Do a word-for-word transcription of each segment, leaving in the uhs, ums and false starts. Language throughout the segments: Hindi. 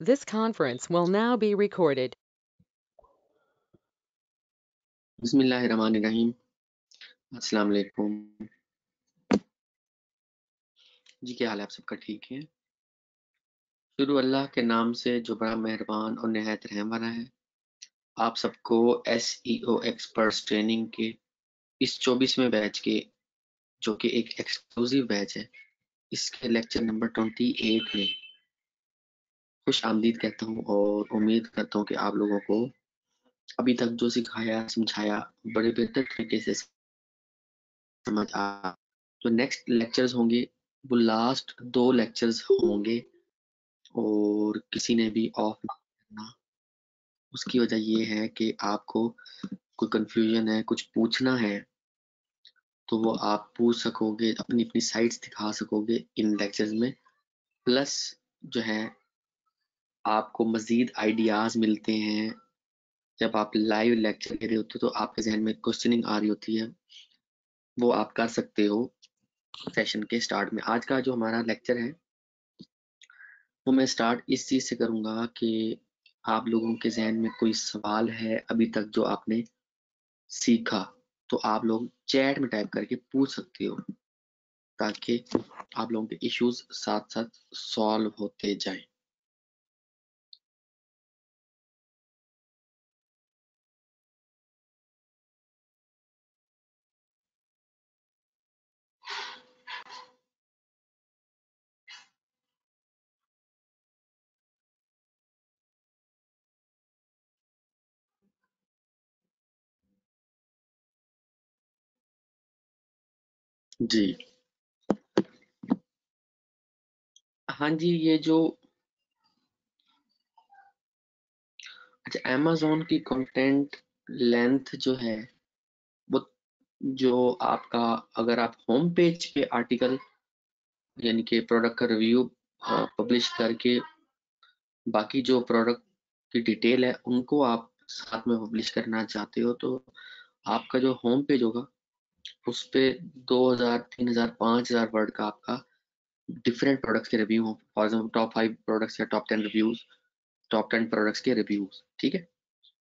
This conference will now be recorded. बिस्मिल्लाहिर्रहमानिर्रहीम। अस्सलाम वालेकुम जी, क्या हाल है आप सबका? ठीक है। शुरू अल्लाह के नाम से जो बड़ा मेहरबान और निहायत रहम वाला है। आप सबको एसईओ एक्सपर्ट्स ट्रेनिंग के इस चौबीसवें बैच के, जो कि एक एक्सक्लूसिव बैच है, इसके लेक्चर नंबर अट्ठाईस में खुश आमदीद कहता हूँ और उम्मीद करता हूँ कि आप लोगों को अभी तक जो सिखाया समझाया बड़े बेहतर तरीके से समझ आ। जो नेक्स्ट लेक्चर्स होंगे वो लास्ट दो लेक्चर्स होंगे और किसी ने भी ऑफ करना। उसकी वजह ये है कि आपको कोई कंफ्यूजन है, कुछ पूछना है, तो वो आप पूछ सकोगे, अपनी अपनी साइट्स दिखा सकोगे इन लेक्चर्स में। प्लस जो है आपको मजीद आइडियाज मिलते हैं। जब आप लाइव लेक्चर दे रहे होते हो तो आपके जहन में क्वेश्चनिंग आ रही होती है, वो आप कर सकते हो सेशन के स्टार्ट में। आज का जो हमारा लेक्चर है वो मैं स्टार्ट इस चीज से करूंगा कि आप लोगों के जहन में कोई सवाल है अभी तक जो आपने सीखा, तो आप लोग चैट में टाइप करके पूछ सकते हो, ताकि आप लोगों के इश्यूज साथ साथ सॉल्व होते जाएं। जी हाँ जी, ये जो अच्छा अमेज़न की कंटेंट लेंथ जो है वो, जो आपका अगर आप होम पेज पे आर्टिकल यानी कि प्रोडक्ट का रिव्यू पब्लिश करके बाकी जो प्रोडक्ट की डिटेल है उनको आप साथ में पब्लिश करना चाहते हो, तो आपका जो होम पेज होगा उस पे दो हज़ार, तीन हज़ार, पाँच हज़ार वर्ड का आपका डिफरेंट प्रोडक्ट्स के रिव्यू हो। For example top five products या top ten reviews, top ten products के रिव्यूज। ठीक है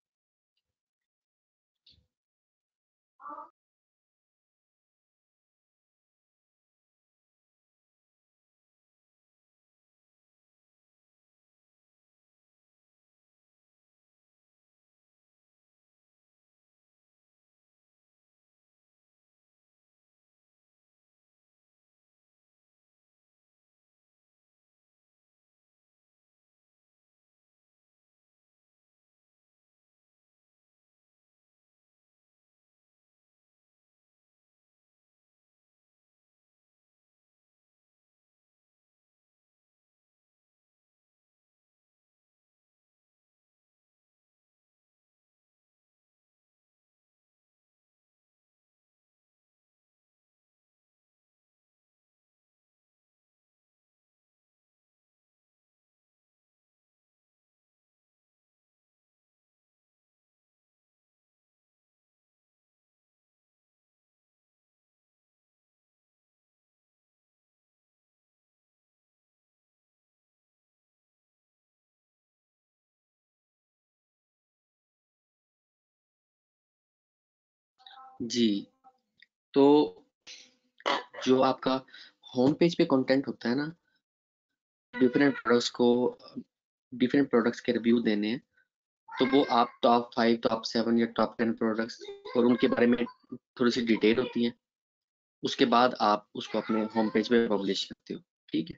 जी। तो जो आपका होम पेज पे कंटेंट होता है ना, डिफरेंट प्रोडक्ट्स को, डिफरेंट प्रोडक्ट्स के रिव्यू देने हैं, तो वो आप टॉप फाइव, टॉप सेवन या टॉप टेन प्रोडक्ट्स और उनके बारे में थोड़ी सी डिटेल होती है। उसके बाद आप उसको अपने होम पेज पे पब्लिश करते हो। ठीक है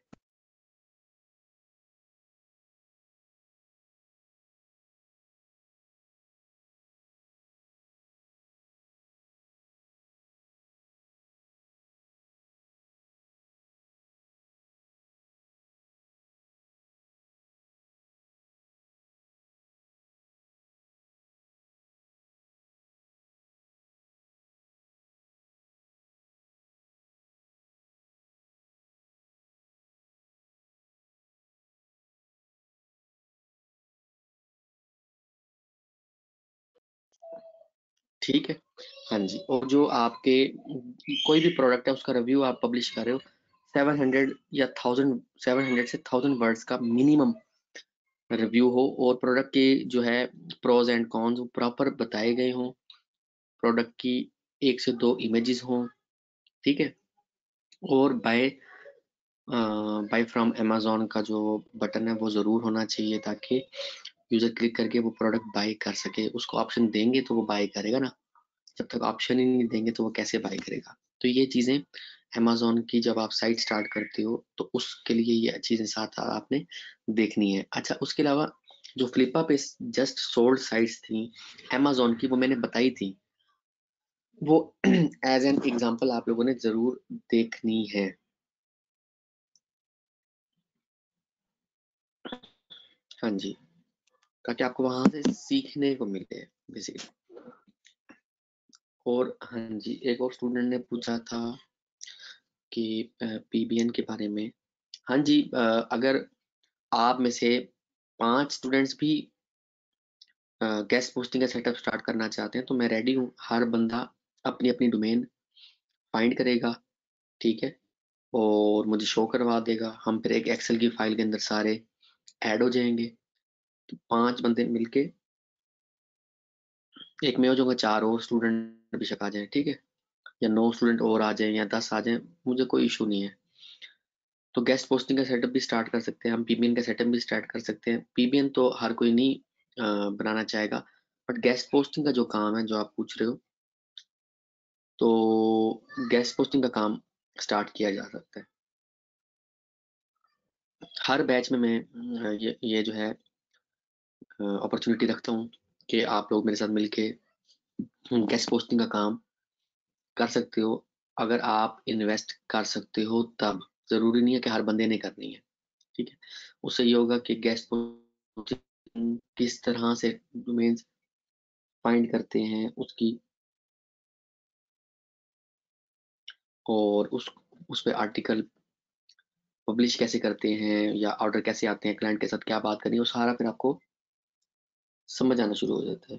ठीक है हाँ जी। और जो आपके कोई भी प्रोडक्ट है उसका रिव्यू आप पब्लिश कर रहे हो, सेवन हंड्रेड या थाउजेंड, सेवन हंड्रेड से थाउजेंड वर्ड्स का मिनिमम रिव्यू हो और प्रोडक्ट के जो है प्रोज एंड कॉन्स प्रॉपर बताए गए हों, प्रोडक्ट की एक से दो इमेजेस हों, ठीक है। और बाय बाय फ्रॉम अमेजोन का जो बटन है वो ज़रूर होना चाहिए ताकि यूज़र क्लिक करके वो प्रोडक्ट बाय कर सके। उसको ऑप्शन देंगे तो वो बाय करेगा ना, जब तक ऑप्शन ही नहीं देंगे तो वो कैसे बाय करेगा। तो ये चीज़ें अमेजोन की जब आप साइट स्टार्ट करते हो तो उसके लिए ये चीज़ें साथ आपने देखनी है। अच्छा, उसके अलावा जो फ्लिपा पे जस्ट सोल्ड साइट्स थी अमेजोन की, वो मैंने बताई थी, वो एज एन एग्जांपल आप लोगों ने जरूर देखनी है। हाँ जी, ताकि आपको वहां से सीखने को मिले बेसिकली। और हाँ जी, एक और स्टूडेंट ने पूछा था कि पीबीएन के बारे में। हाँ जी, अगर आप में से पांच स्टूडेंट्स भी गेस्ट पोस्टिंग का सेटअप स्टार्ट करना चाहते हैं तो मैं रेडी हूँ। हर बंदा अपनी अपनी डोमेन फाइंड करेगा, ठीक है, और मुझे शो करवा देगा। हम फिर एक एक्सेल की फाइल के अंदर सारे ऐड हो जाएंगे। तो पांच बंदे मिलके एक में हो जाऊंगा, चार और स्टूडेंट बेशक आ जाए, ठीक है, या नौ स्टूडेंट और आ जाए या दस आ जाए, मुझे कोई इशू नहीं है। तो गेस्ट पोस्टिंग का सेटअप भी स्टार्ट कर सकते हैं हम, पीबीएन का सेटअप भी स्टार्ट कर सकते हैं। पीबीएन तो हर कोई नहीं अ, बनाना चाहेगा, बट गेस्ट पोस्टिंग का जो काम है जो आप पूछ रहे हो, तो गेस्ट पोस्टिंग का काम स्टार्ट किया जा सकता है। हर बैच में मैं अ, ये ये जो है अपॉर्चुनिटी रखता हूँ कि आप लोग मेरे साथ मिलके गेस्ट पोस्टिंग का काम कर सकते हो। अगर आप इन्वेस्ट कर सकते हो तब, जरूरी नहीं है कि हर बंदे ने करनी है, ठीक है। उससे ये होगा कि गेस्ट पोस्टिंग किस तरह से डोमेन्स फाइंड करते हैं उसकी, और उस उस पे आर्टिकल पब्लिश कैसे करते हैं या ऑर्डर कैसे आते हैं, क्लाइंट के साथ क्या बात करनी है, वो सारा फिर आपको समझ आना शुरू हो जाता है।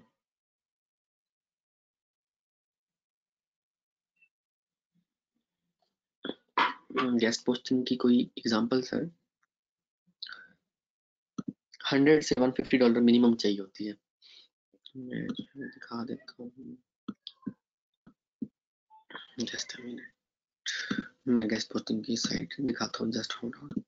गेस्ट पोस्टिंग की कोई एग्जांपल सर? हंड्रेड से वन फिफ्टी डॉलर मिनिमम चाहिए होती है। मैं दिखा देता हूँ, जस्ट अ मिनट, मैं गेस्ट पोस्टिंग की साइट दिखाता हूँ, जस्ट होल्ड ऑन।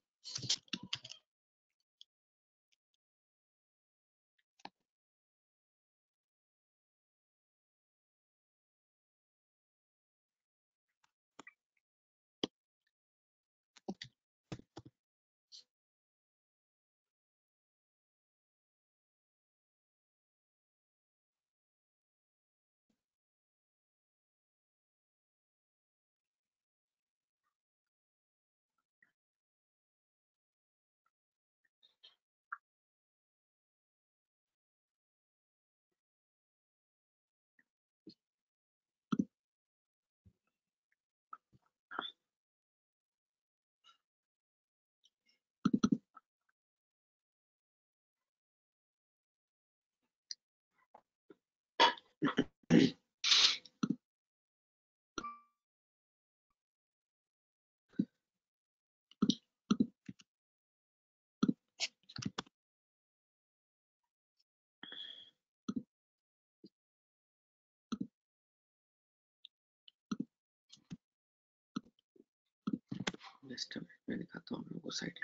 जस्ट मैं दिखाता हूँ आपको साइट।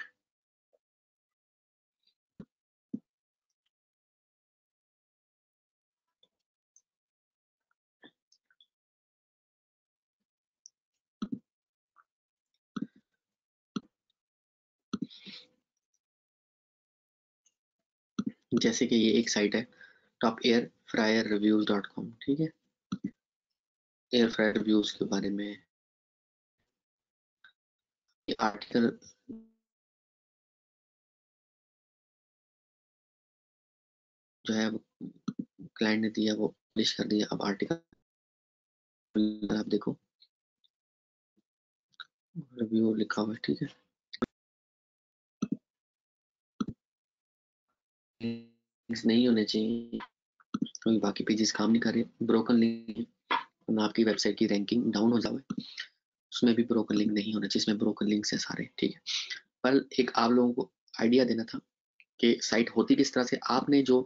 जैसे कि ये एक साइट है top air fryer reviews dot com, ठीक है। एयर फ्रायर रिव्यूज के बारे में ये आर्टिकल जो है क्लाइंट ने दिया वो पब्लिश कर दिया। अब आर्टिकल आप देखो, रिव्यू लिखा हुआ है, ठीक है। लिंक्स नहीं होने चाहिए क्योंकि बाकी पेजेस काम नहीं कर रहे। ब्रोकन लिंक में आपकी वेबसाइट की रैंकिंग डाउन हो जाए, उसमें भी ब्रोकन लिंक नहीं होना चाहिए, इसमें ब्रोकन लिंक्स है सारे, ठीक है। पर एक आप लोगों को आइडिया देना था कि साइट होती किस तरह से। आपने जो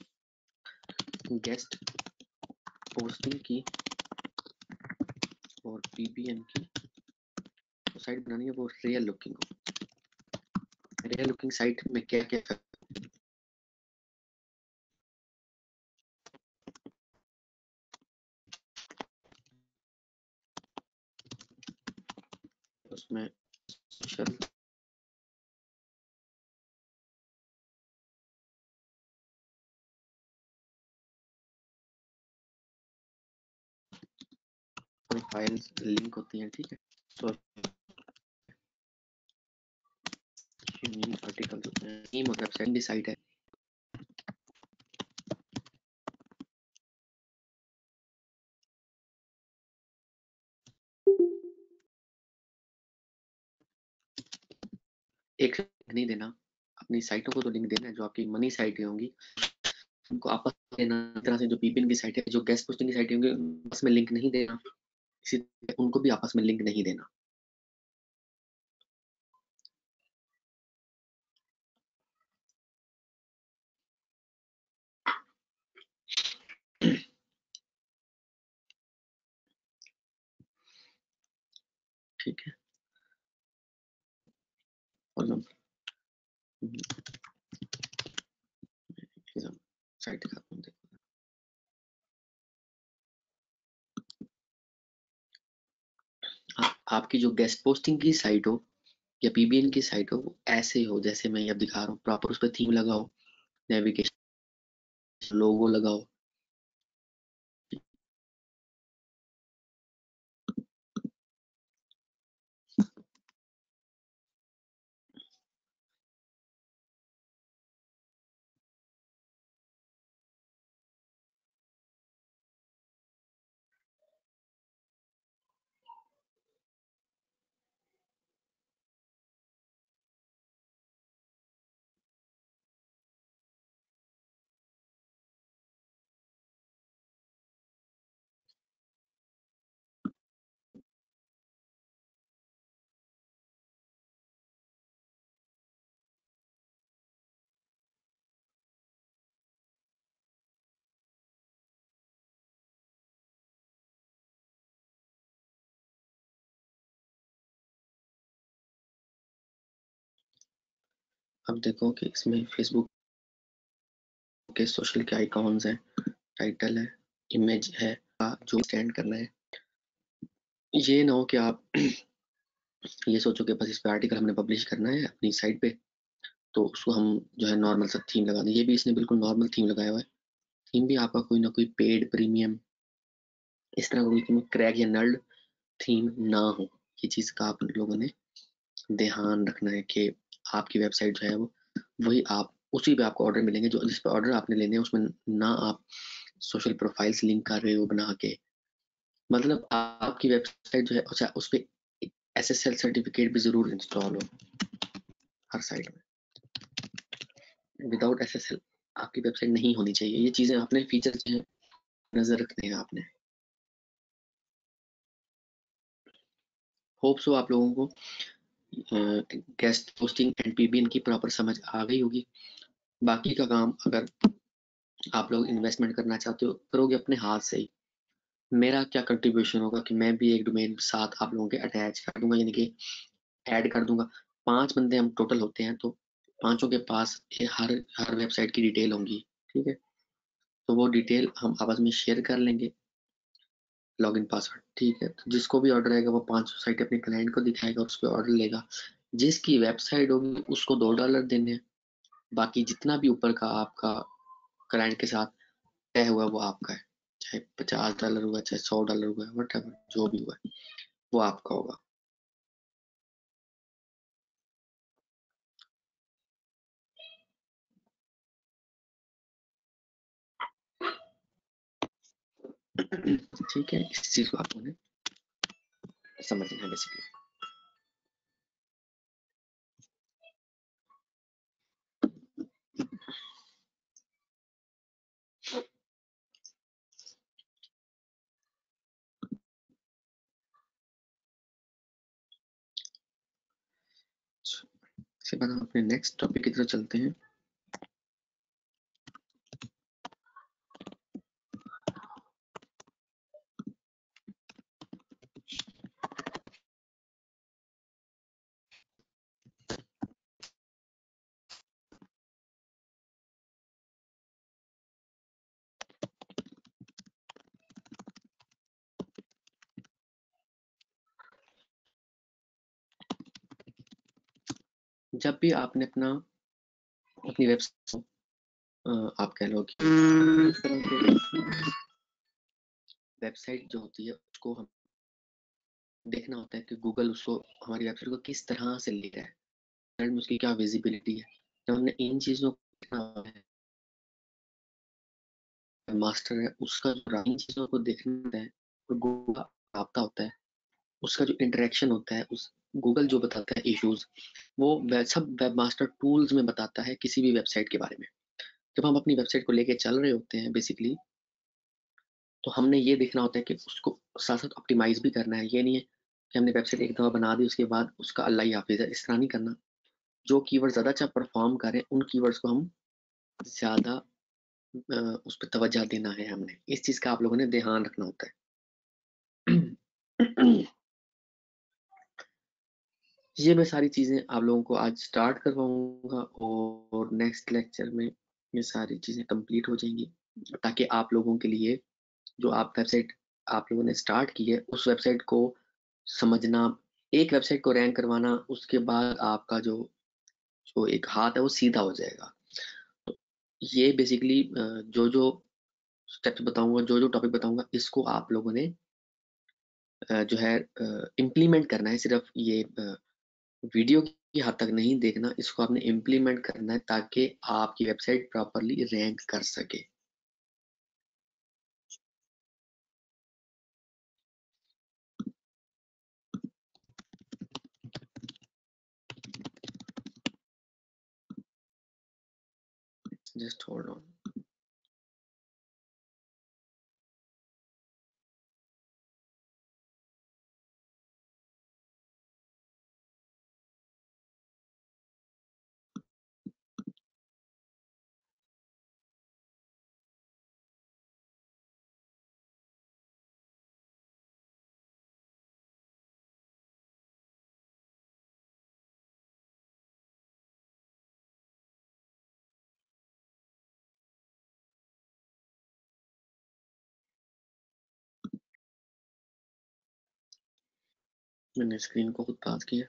गेस्ट पोस्टिंग की और पीबीएन की तो साइट बनानी है, वो रियल लुकिंग हो। रियल लुकिंग साइट में क्या क्या उसमें चल प्रोफाइल्स लिंक होती हैं, ठीक है। तो यूनिक आर्टिकल होते हैं, थीम और वेबसाइट की साइट है। एक नहीं देना, अपनी साइटों को तो लिंक देना है, जो आपकी मनी साइटें होंगी उनको आपस में देना। इस तरह से जो पीपीएन की साइट है, जो गेस्ट पोस्टिंग की साइटें होंगी आपस में लिंक नहीं देना, इसी तरह उनको भी आपस में लिंक नहीं देना। ठीक है, और साइट दिखाता हूँ। आप, आपकी जो गेस्ट पोस्टिंग की साइट हो या पीबीएन की साइट हो वो ऐसे हो जैसे मैं अब दिखा रहा हूँ। प्रॉपर उस पर थीम लगाओ, नेविगेशन लोगो लगाओ। अब देखो कि इसमें फेसबुक के सोशल के आइकॉन्स हैं, टाइटल है, इमेज है, जो स्टैंड करना है। ये ना हो कि आप ये सोचो कि बस इस पे आर्टिकल हमने पब्लिश करना है अपनी साइट पे, तो उसको हम जो है नॉर्मल सा थीम लगा दें। ये भी इसने बिल्कुल नॉर्मल थीम लगाया हुआ है। थीम भी आपका कोई ना कोई पेड प्रीमियम इस तरह का कोई क्रैक या नल्ड थीम ना हो। ये चीज़ का आप लोगों ने ध्यान रखना है कि आपकी वेबसाइट जो है वो वही आप उसी पे आपको ऑर्डर मिलेंगे, जो जिस पे ऑर्डर आपने लेने हैं उसमें ना आप सोशल प्रोफाइल्स लिंक कर रहे हो बना के। मतलब आपकी वेबसाइट जो है अच्छा उस पे एसएसएल सर्टिफिकेट भी जरूर इंस्टॉल हो हर साइट में। विदाउट एसएसएल आपकी वेबसाइट नहीं होनी चाहिए। ये चीजें आपने फीचर जो है नजर रखने हैं आपने। होप सो आप लोगों को गेस्ट पोस्टिंग एंड पीबीएन की प्रॉपर समझ आ गई होगी। बाकी का काम अगर आप लोग इन्वेस्टमेंट करना चाहते हो करोगे अपने हाथ से ही। मेरा क्या कंट्रीब्यूशन होगा कि मैं भी एक डोमेन साथ आप लोगों के अटैच कर दूंगा, यानी कि ऐड कर दूंगा। पांच बंदे हम टोटल होते हैं, तो पांचों के पास हर हर वेबसाइट की डिटेल होंगी, ठीक है। तो वो डिटेल हम आपस में शेयर कर लेंगे, लॉगिन पासवर्ड, ठीक है। तो जिसको भी ऑर्डर आएगा वो पांच साइट अपने क्लाइंट को दिखाएगा, उस पर ऑर्डर लेगा। जिसकी वेबसाइट होगी उसको दो डॉलर देने हैं। बाकी जितना भी ऊपर का आपका क्लाइंट के साथ तय हुआ वो आपका है, चाहे पचास डॉलर हुआ चाहे सौ डॉलर हुआ, वट जो भी हुआ वो आपका होगा। ठीक है, इस चीज को आपको समझना है बेसिकली। इसके बाद हम अपने नेक्स्ट टॉपिक की तरफ चलते हैं। जब भी आपने अपना अपनी वेबसाइट आप कह लो कि वेबसाइट जो होती है उसको हम देखना होता है कि गूगल उसको हमारी वेबसाइट को किस तरह से ले रहा है, उसकी क्या विजिबिलिटी है। जब हमने इन चीज़ों को देखना होता है, मास्टर है उसका जो इन चीज़ों को देखना होता है, तो गूगल आपका होता है, उसका जो इंटरेक्शन होता है, उस गूगल जो बताता है इश्यूज, वो सब वेब मास्टर टूल्स में बताता है किसी भी वेबसाइट के बारे में। जब हम अपनी वेबसाइट को लेके चल रहे होते हैं बेसिकली, तो हमने ये देखना होता है कि उसको साथ साथ ऑप्टिमाइज भी करना है। ये नहीं है कि हमने वेबसाइट एक दफ़ा बना दी उसके बाद उसका अल्लाह ही हाफिज़ है, इस तरह नहीं करना। जो कीवर्ड ज़्यादा अच्छा परफॉर्म करें उन कीवर्ड्स को हम ज़्यादा उस पर तवज्जो देना है। हमने इस चीज़ का आप लोगों ने ध्यान रखना होता है। ये मैं सारी चीज़ें आप लोगों को आज स्टार्ट करवाऊंगा और नेक्स्ट लेक्चर में ये सारी चीज़ें कंप्लीट हो जाएंगी, ताकि आप लोगों के लिए जो आप वेबसाइट आप लोगों ने स्टार्ट की है उस वेबसाइट को समझना, एक वेबसाइट को रैंक करवाना, उसके बाद आपका जो जो एक हाथ है वो सीधा हो जाएगा। तो ये बेसिकली जो जो स्टेप्स बताऊंगा, जो जो टॉपिक बताऊंगा, इसको आप लोगों ने जो है इम्प्लीमेंट करना है। सिर्फ ये वीडियो की हद तक नहीं देखना, इसको आपने इम्प्लीमेंट करना है ताकि आपकी वेबसाइट प्रॉपरली रैंक कर सके। Just hold on. मैंने स्क्रीन को खुद पास किया।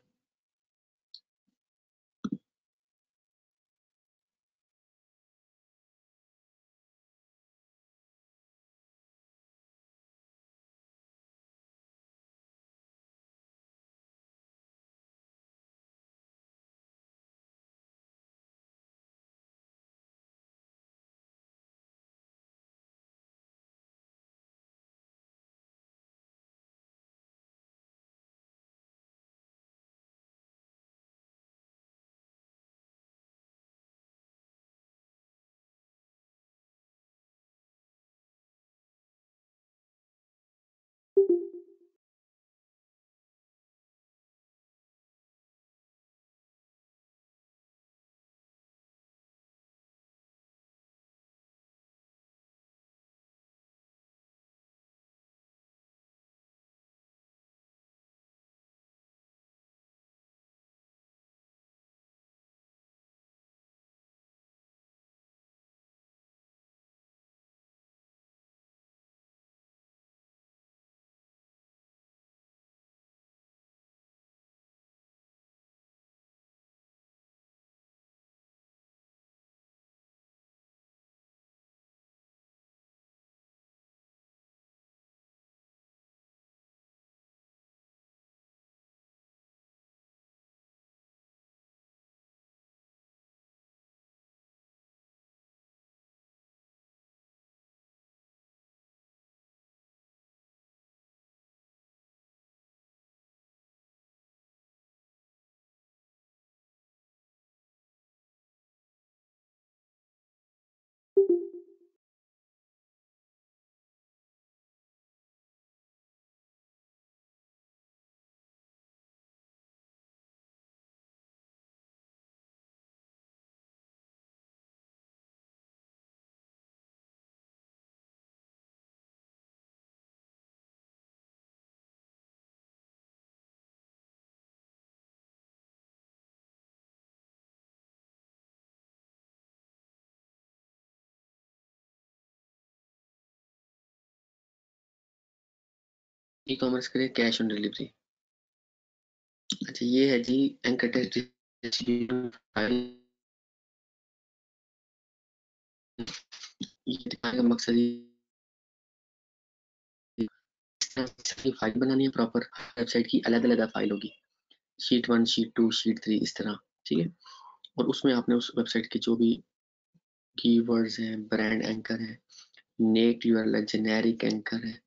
ई कॉमर्स के लिए कैश ऑन डिलीवरी। अच्छा, ये है जी एंकर टेस्ट फाइल ये दिखाने का मकसद ये फाइल बनानी है प्रॉपर। वेबसाइट की अलग अलग फाइल होगी, sheet one, sheet two, sheet three, इस तरह, ठीक है। और उसमें आपने उस वेबसाइट के जो भी कीवर्ड्स हैं, ब्रांड एंकर है, नेट यूआरएल है, जेनेरिक एंकर है,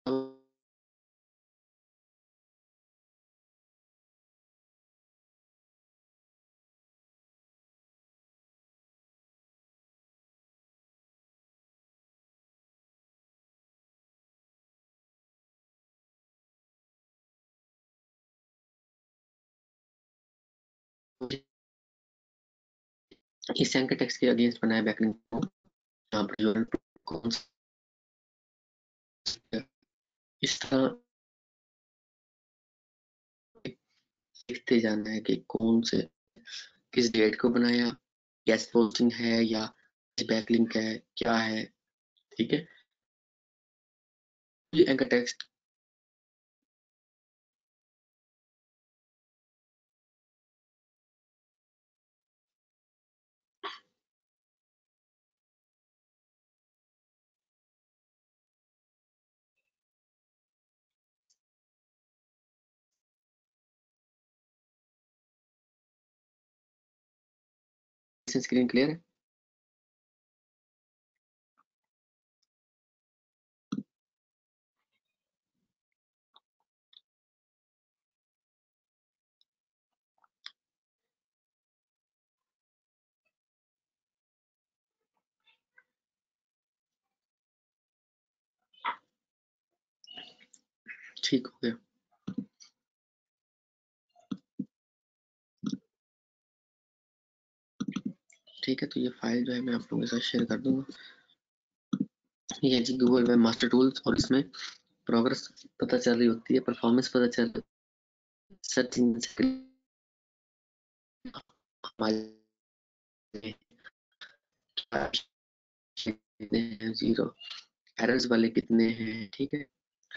इस एंकर टेक्स्ट के अगेंस्ट बनाया बैकलिंक को, यहाँ पर जो कौन सा इस तरह लिखते जाना है कि कौन से किस डेट को बनाया, गेस्ट पोस्टिंग है या बैकलिंक है, क्या है, ठीक है। ये एंकर टेक्स्ट स्क्रीन क्लियर है? ठीक हो गया। ठीक है, तो ये फाइल जो है मैं आप लोगों के साथ शेयर कर दूंगा। ये है जी गूगल वेब मास्टर टूल्स, और इसमें प्रोग्रेस पता चल रही होती है, परफॉर्मेंस पता चल रही है, सर्च इंजन कितने हैं, जीरो, एरर्स वाले कितने हैं, ठीक है।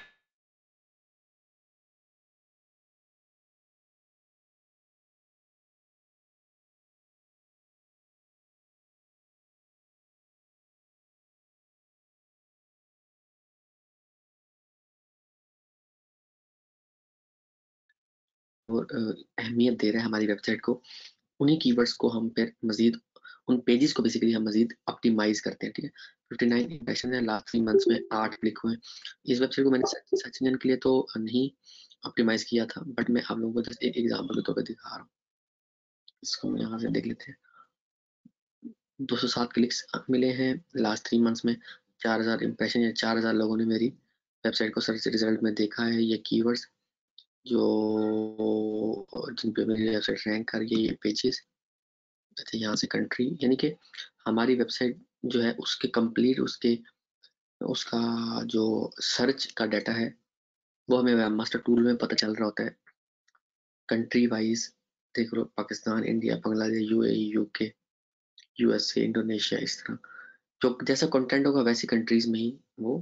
और अहमियत दे रहा है हमारी वेबसाइट को, उन्हीं कीवर्ड्स को हम फिर मजीद उन पेजेस को बेसिकली हम मजीद ऑप्टिमाइज करते हैं, ठीक है। फिफ्टी नाइन इंप्रेशन है लास्ट थ्री मंथ्स में, आठ क्लिक हुए। इस वेबसाइट को मैंने सर्च इंजन के लिए तो नहीं ऑप्टिमाइज किया था, बट मैं आप लोगों को जस्ट एक एग्जांपल के तौर पर दिखा रहा हूँ। इसको हम यहाँ से देख लेते हैं। दो सौ सात क्लिक्स मिले हैं लास्ट थ्री मंथ्स में, चार हजार इंप्रेशन या चार हजार लोगों ने मेरी वेबसाइट को सर्च रिजल्ट में देखा है। ये कीवर्ड्स जो जिन पे मेरी वेबसाइट रैंक कर रही है, ये पेजेस, अच्छा यहाँ से कंट्री, यानी कि हमारी वेबसाइट जो है उसके कंप्लीट उसके उसका जो सर्च का डाटा है वो हमें वेब मास्टर टूल में पता चल रहा होता है कंट्री वाइज। देख लो, Pakistan, India, Bangladesh, UAE, UK, USA, Indonesia, इस तरह जो जैसा कंटेंट होगा वैसी कंट्रीज में ही वो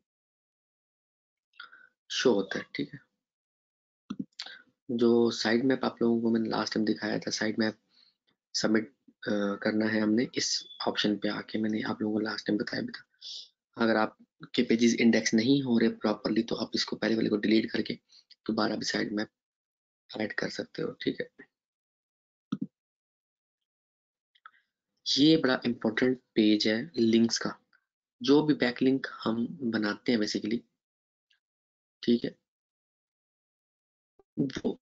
शो होता है, ठीक है। जो साइड मैप आप लोगों को मैंने लास्ट टाइम दिखाया था, साइड मैप सबमिट करना है हमने, इस ऑप्शन पे आके मैंने आप लोगों को लास्ट टाइम बताया भी था। अगर आपके पेजेस इंडेक्स नहीं हो रहे प्रॉपरली तो आप इसको पहले वाले को डिलीट करके दोबारा भी साइड मैप ऐड कर सकते हो, ठीक है। ये बड़ा इंपॉर्टेंट पेज है लिंक्स का, जो भी बैकलिंक हम बनाते हैं बेसिकली, ठीक है, वो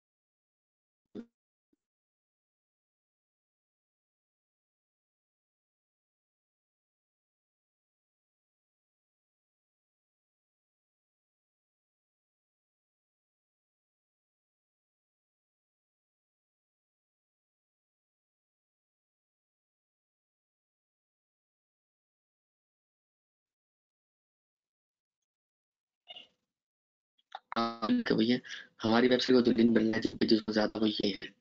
भैया हमारी वेबसाइट को जो लिंक मिल रहा है जिस पेजेस को ज्यादा वो ये है।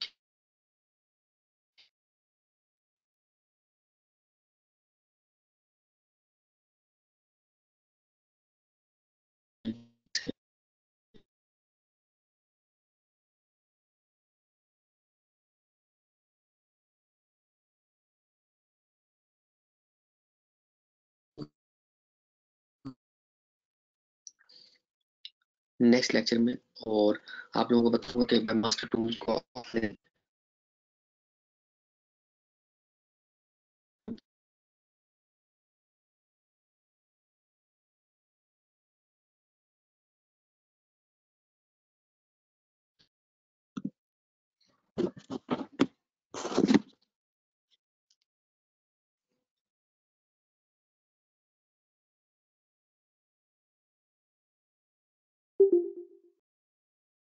नेक्स्ट लेक्चर में। और आप लोगों को बताऊंगा कि वेब मास्टर टूल को आपने